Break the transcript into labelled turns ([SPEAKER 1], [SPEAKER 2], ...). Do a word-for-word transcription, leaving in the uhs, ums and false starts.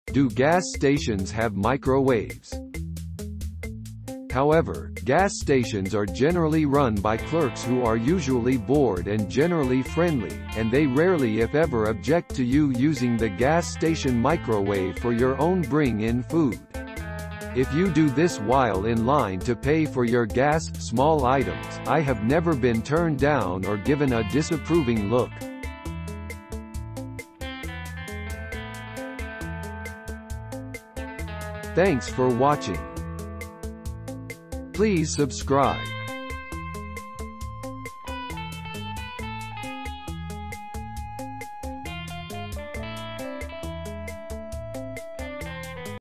[SPEAKER 1] Do gas stations have microwaves? However, gas stations are generally run by clerks who are usually bored and generally friendly, and they rarely if ever object to you using the gas station microwave for your own bring-in food. If you do this while in line to pay for your gas, small items, I have never been turned down or given a disapproving look. Thanks for watching. Please subscribe.